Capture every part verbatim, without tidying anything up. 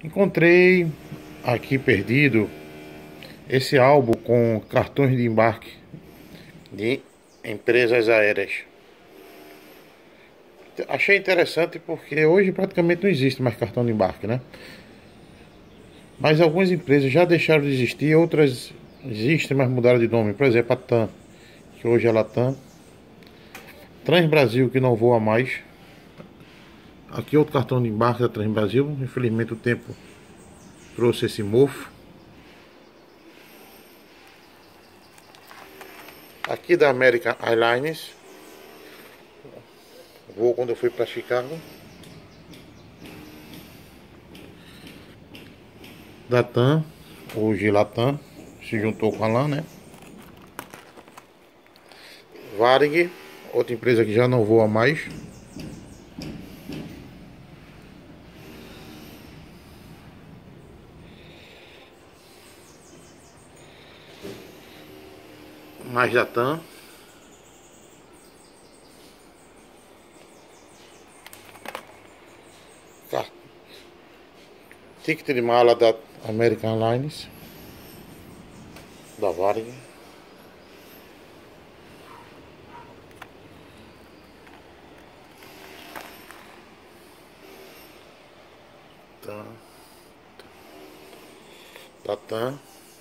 Encontrei aqui perdido esse álbum com cartões de embarque de empresas aéreas. Achei interessante porque hoje praticamente não existe mais cartão de embarque, né? Mas algumas empresas já deixaram de existir, outras existem, mas mudaram de nome. Por exemplo, a TAM, que hoje é a Latam. Transbrasil, que não voa mais. Aqui outro cartão de embarque da Transbrasil. Infelizmente o tempo trouxe esse mofo. Aqui da American Airlines. Voo quando eu fui para Chicago. Da TAM, hoje Latam, se juntou com a LAN, né? Varig, outra empresa que já não voa mais. Mais da TAM. Tá. Ticket de mala da American Airlines. Da Varig. TAM. Da TAM.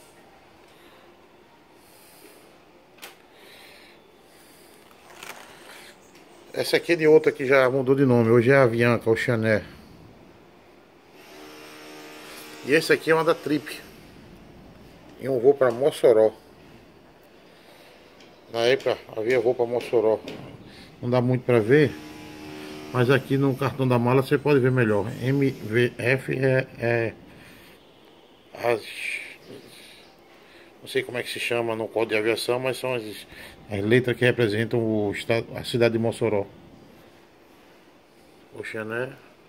Essa aqui é de outra que já mudou de nome. Hoje é a Avianca, o Chanel. E esse aqui é uma da Trip. E um voo para Mossoró. Na época havia voo para Mossoró. Não dá muito para ver, mas aqui no cartão da mala você pode ver melhor. M V F é, é as, não sei como é que se chama no código de aviação, mas são as, as letras que representam o estado, a cidade de Mossoró. O Chanel.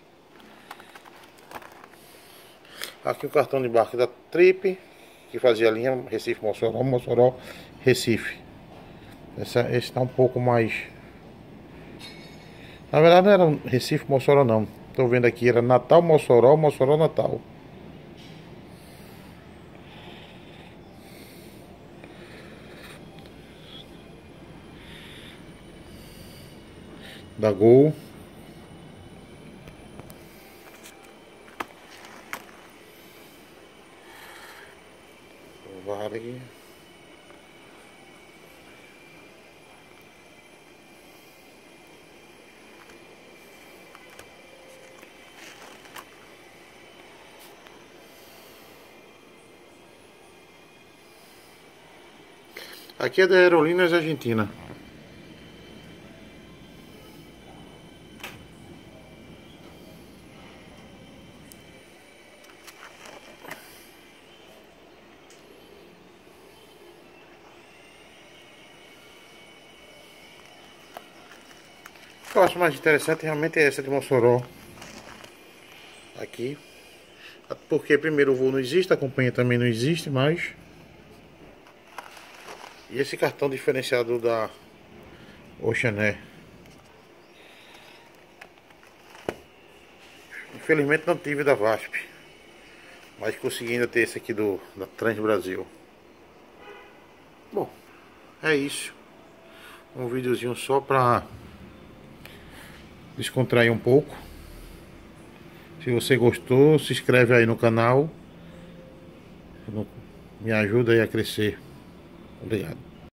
Aqui o cartão de embarque da Trip, que fazia a linha Recife-Mossoró, Mossoró-Recife. Essa, esse está um pouco mais... Na verdade não era Recife-Mossoró não. Estou vendo aqui, era Natal-Mossoró, Mossoró-Natal. Da Gol. Varig. Aqui é da Aerolíneas Argentina. O que eu acho mais interessante realmente é essa de Mossoró. Aqui. Porque primeiro o voo não existe, a companhia também não existe mais. E esse cartão diferenciado da Oceanair. Infelizmente não tive da VASP, mas consegui ainda ter esse aqui do, da Transbrasil. Bom, é isso. Um videozinho só pra descontrair um pouco. Se você gostou, se inscreve aí no canal. Me ajuda aí a crescer. Obrigado.